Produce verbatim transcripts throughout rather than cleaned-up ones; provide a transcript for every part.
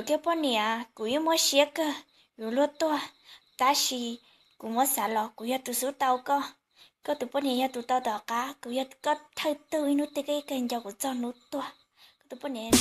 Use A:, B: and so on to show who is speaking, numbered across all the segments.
A: cái bọn nè cũng yêu mua xe cơ rồi lúa to ta xì cũng mua xả lọ cũng yêu tụi số tàu cơ có tụi bọn nè tụi tàu tàu cá cũng yêu có thay tươi nút cái kênh cho của cho nút to tụi bọn nè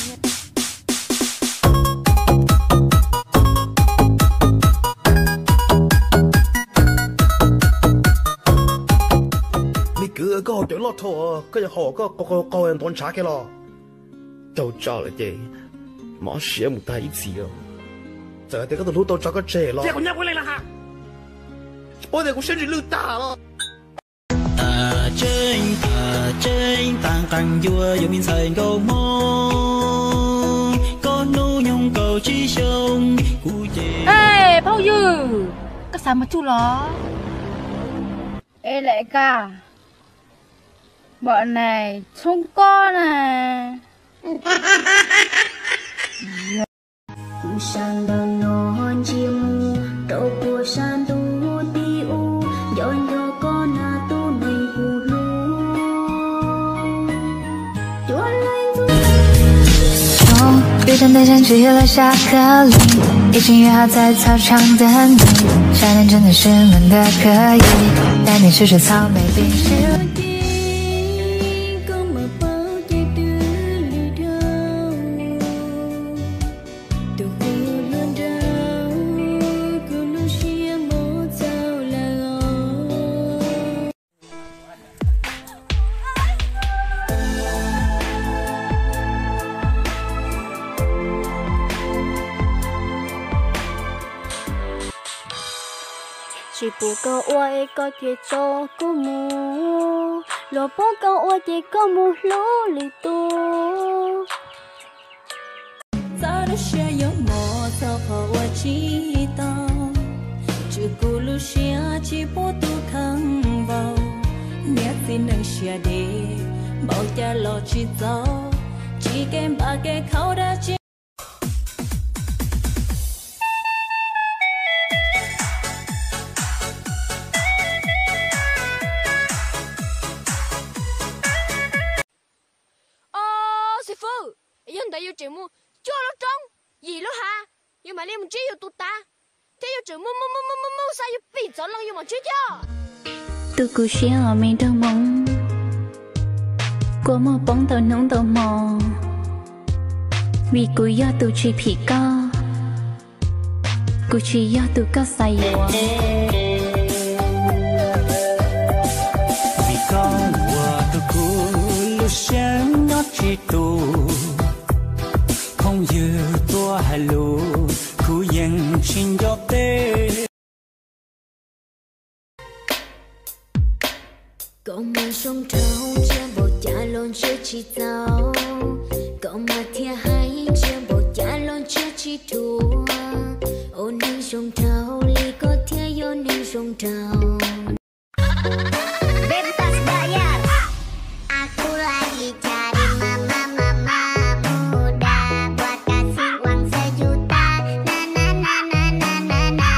B: cứ có chỗ lót thua cái họ có có có có em toán trả cái lo đâu cho lại chị mỏ xía một tay ít xíu giờ thì có tụi tôi cho cái trẻ lo cái con nhóc lên là hả bây giờ cũng sinh lưu ta lo
C: ta trên ta trên tàng càng vua dù mình sợi câu mô có nô nhung cầu chi sông cụ chế
D: ê bao nhiêu cái sao mà chú lo
E: ê lại cả bọn này không có nè
F: u sang đàn non chim đâu của san tu ti u dọn cho con na tu này cu lu chúa lên tu
G: 哦，约战的战局落下课铃，已经约好在操场等你。夏天真的是闷的可以，带你吃吃草莓冰淇淋。
F: chỉ bù câu oi có chuyện to có mù lo bố câu oi chỉ có mù lố lì tu
H: sao đó xe gió mò sao phở oi chỉ to chưa cũ lu xe chỉ bố tu khăng vào nhát xin nâng xe đi bảo cha lo chỉ gió chỉ kem ba cái khâu đã chỉ
I: dân tại yêu chị mua cho nó trống gì đó ha nhưng mà liên một chí yêu tụt ta thế yêu chị mua mua mua mua mua mua sao yêu bị gió lăng yêu mà chứ cho
F: từ cú xe ở mình đang mong qua một bóng tàu nóng tàu mò vì cú do tụ chỉ bị co cú chỉ do tụ có say quá
C: vì con qua tụ cú lúc sáng nó chỉ tụ không như tua hello khu dân trên gió tê
F: cậu mà sông trâu chia bộ cha lon chưa chi tao cậu mà thia hay chia bộ cha lon chưa chi thua ôn đi sông trâu li có thia yo đi sông trâu
J: bebas bayar aku lagi cari mama mama muda buat kasih uang sejuta na na na na na na na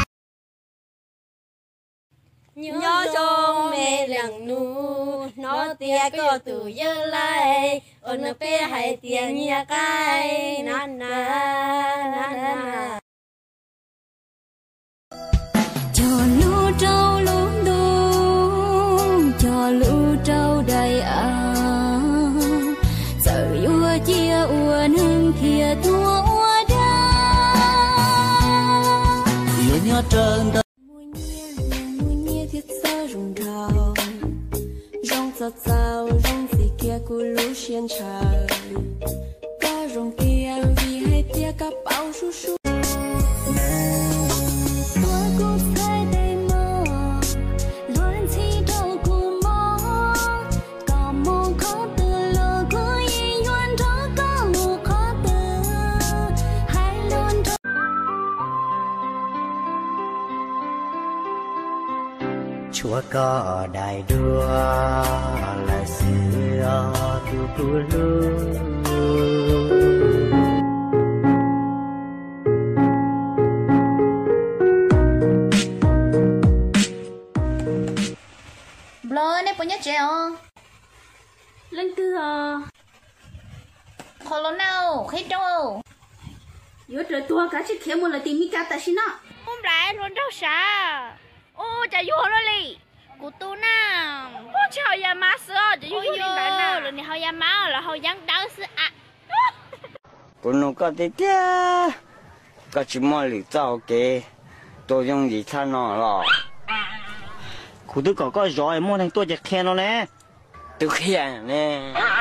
I: nhớ trong mẹ lặng nu nó tia có từ giờ lại ôn nó bé hay tiền nhà cái na na na na
F: cho lũ trâu lũ đu cho lũ trâu đầy à sợ ua chia ua nương kia thua ua đa
C: yêu nhớ trơn
H: thiết xa rung rào rong giọt rào rong gì kia cu lú xiên trời có rong kia vì hay tia các bao su su
C: chúa có đại đua là xưa tu tu lu
D: Blur này punya treo
E: lên cưa
D: kalau nào khi đâu Yo trời tua cả chiếc khé một là tìm mi cá ta xin nó.
A: Hôm lại luôn đâu sao? Ô, chả vô nó đi. Cụ tu nào? Ô, chả hỏi ya má sữa, chả vô đi lại nào. Rồi này hỏi ya má là hỏi giang đau sữa à.
K: Cô nó có tí tía, có chỉ mua lì tao kì, tôi dùng gì thay nó rồi. Cô tôi có có giỏi mua thành tôi chỉ khen nó nè, tôi khen nè.